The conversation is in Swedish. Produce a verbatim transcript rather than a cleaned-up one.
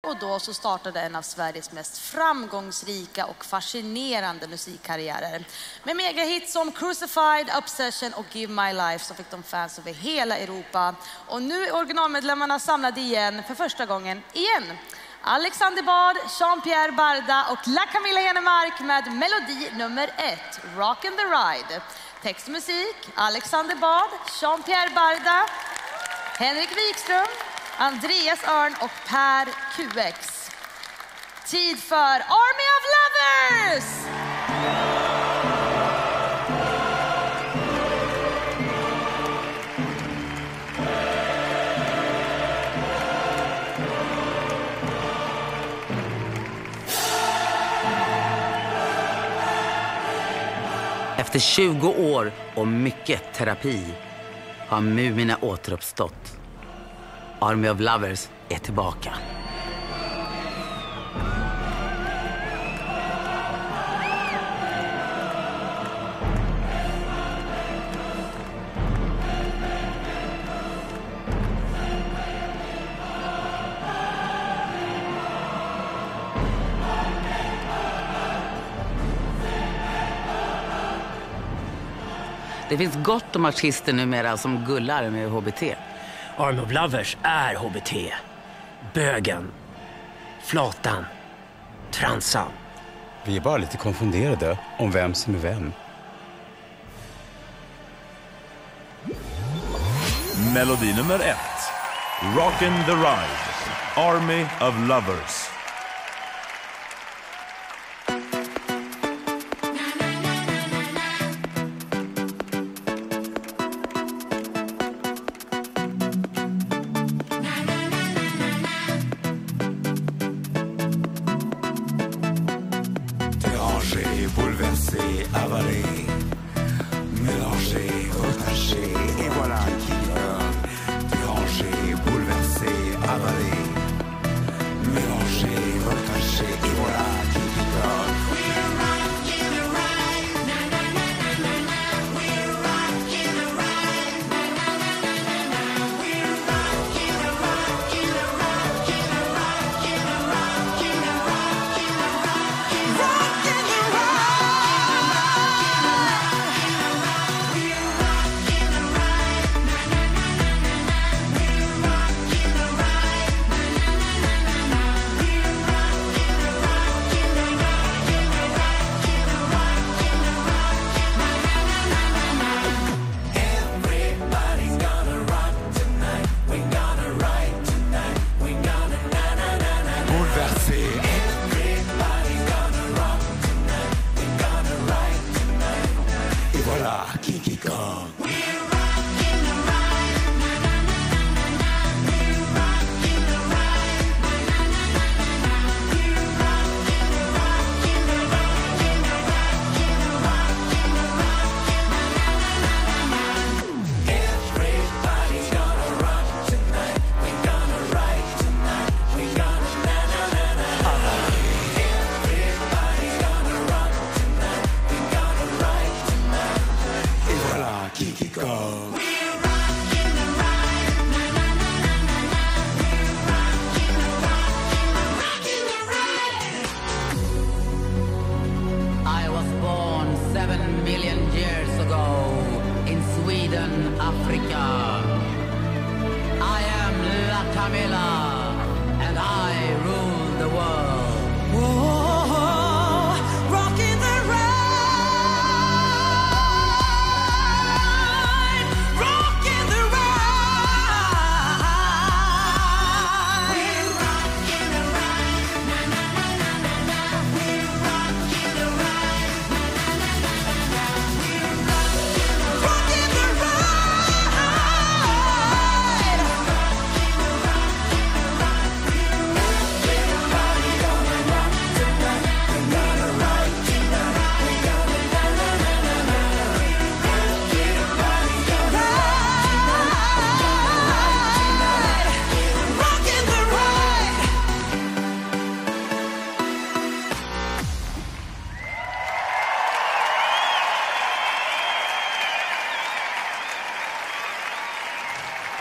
Och då så startade en av Sveriges mest framgångsrika och fascinerande musikkarriärer. Med megahits som Crucified, Obsession och Give My Life så fick de fans över hela Europa. Och nu är originalmedlemmarna samlade igen för första gången igen. Alexander Bard, Jean-Pierre Barda och La Camilla Henemark med melodi nummer ett, Rockin' the Ride. Text och musik, Alexander Bard, Jean-Pierre Barda, Henrik Wikström, Andreas Örn och Per Q X. Tid för Army of Lovers! Efter tjugo år och mycket terapi har Mumina återuppstått. Army of Lovers är tillbaka. Det finns gott om artister numera som gullar med H B T. Army of Lovers är H B T. Bögen, flatan, transan. Vi är bara lite konfunderade om vem som är vem. Melodi nummer ett. Rockin' the Ride. Army of Lovers.